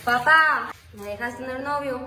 Papá, ¿me dejas tener novio?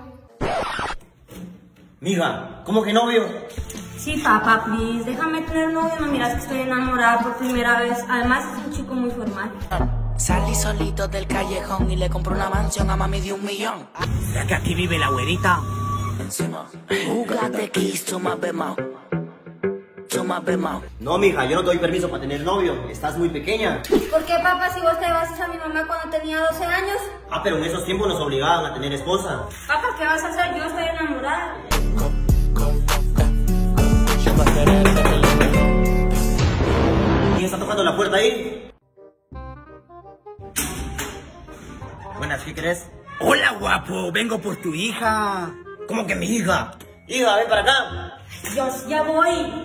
Mija, ¿cómo que novio? Sí, papá, please, déjame tener novio. No miras que estoy enamorada por primera vez. Además, es un chico muy formal. Salí solito del callejón y le compré una mansión a mami de 1 millón. ¿Será que aquí vive la güerita? Encima. Who got the keys to my bema? To my bema. No, mija, yo no te doy permiso para tener novio. Estás muy pequeña. ¿Por qué, papá, si vos te vas a mi mamá cuando tenía 12 años? Ah, pero en esos tiempos nos obligaban a tener esposa. Papá, ¿qué vas a hacer? Yo estoy enamorada. ¿Quién está tocando la puerta ahí? Buenas, ¿qué querés? Hola, guapo, vengo por tu hija. ¿Cómo que mi hija? Hija, ven para acá. Dios, ya voy.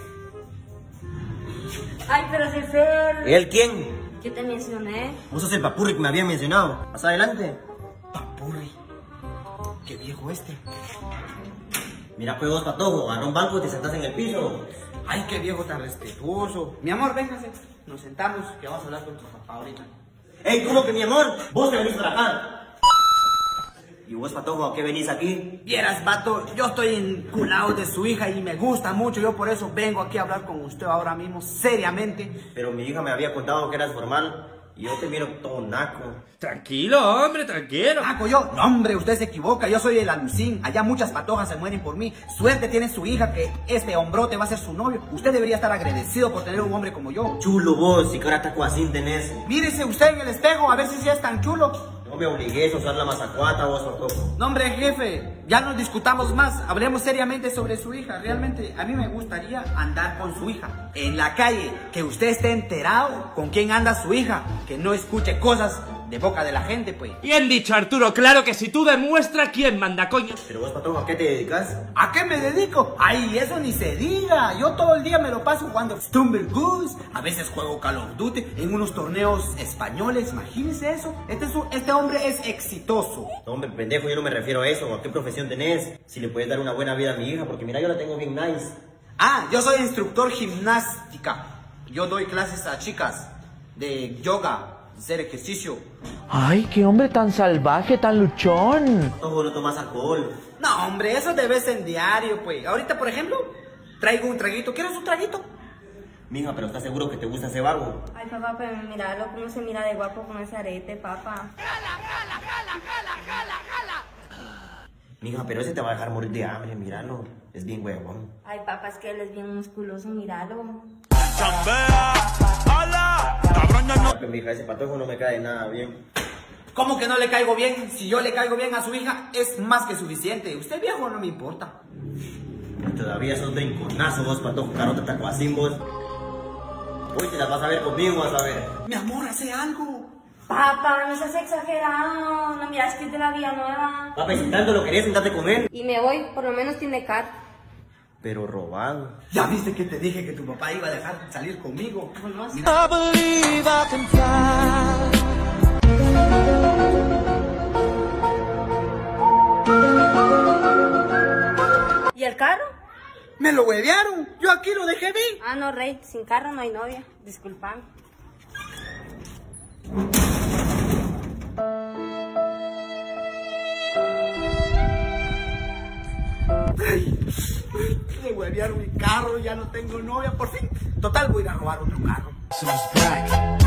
Ay, pero si es él. ¿Él quién? ¿Qué te mencioné? Vos sos el papurri que me habían mencionado. Más adelante. Papurri. Qué viejo este. Mira, pues vos, patojo, agarra un banco y te sentás en el piso. Ay, qué viejo tan respetuoso. Mi amor, véngase. Nos sentamos, que vamos a hablar con tu papá ahorita. ¡Ey, cómo que mi amor! Vos te venís para acá. ¿Y vos, patojo, a qué venís aquí? Vieras, vato, yo estoy enculado de su hija y me gusta mucho. Yo por eso vengo aquí a hablar con usted ahora mismo, seriamente. Pero mi hija me había contado que eras formal y yo te miro todo naco. Tranquilo, hombre, tranquilo. Hago yo. No, hombre, usted se equivoca. Yo soy el alucín. Allá muchas patojas se mueren por mí. Suerte tiene su hija que este hombrote va a ser su novio. Usted debería estar agradecido por tener un hombre como yo. Chulo vos, y que ahora taco así tenés. Mírese usted en el espejo a ver si es tan chulo. No me obligues a usar la mazacuata, vos, patojo. No, hombre, jefe, ya no discutamos más. Hablemos seriamente sobre su hija. Realmente, a mí me gustaría andar con su hija en la calle. Que usted esté enterado con quién anda su hija. Que no escuche cosas de boca de la gente, pues. Bien dicho, Arturo, claro que si tú demuestras quién manda, coño. Pero vos, patojo, ¿a qué te dedicas? ¿A qué me dedico? Ay, eso ni se diga. Yo todo el día me lo paso jugando Stumble Goose. A veces juego Call of Duty en unos torneos españoles. Imagínese eso. Este hombre es exitoso. No, hombre, pendejo, yo no me refiero a eso. ¿A qué profesión tenés? Si le puedes dar una buena vida a mi hija, porque mira, yo la tengo bien nice. Ah, yo soy instructor gimnástica. Yo doy clases a chicas de yoga, hacer ejercicio. Ay, qué hombre tan salvaje, tan luchón. Patojo, no tomas alcohol. No, hombre, eso de vez en diario, pues. Ahorita, por ejemplo, traigo un traguito. ¿Quieres un traguito? Mija, pero ¿estás seguro que te gusta ese vago? Ay, papá, pero míralo cómo se mira de guapo con ese arete, papá. Mija, pero ese te va a dejar morir de hambre, míralo. Es bien huevón. Ay, papá, es que él es bien musculoso, míralo. Pero, mija, ese patojo no me cae nada bien. ¿Cómo que no le caigo bien? Si yo le caigo bien a su hija, es más que suficiente. Usted viejo no me importa. Todavía sos brinconazo vos, patojo, carota, tacuacín vos. Hoy te la vas a ver conmigo, vas a ver. Mi amor, hace algo. Papá, no seas exagerado. No miras que es de la vida nueva. Papá, y si tanto lo querés, sentate con él. Y me voy, por lo menos tiene car. Pero robado. Ya viste que te dije que tu papá iba a dejar salir conmigo. No sé. ¿Y el carro? Me lo huevearon. Yo aquí lo dejé bien. Ah, no, rey, sin carro no hay novia. Disculpame. Me huevearon mi carro, ya no tengo novia, por fin. Total, voy a ir a robar otro carro.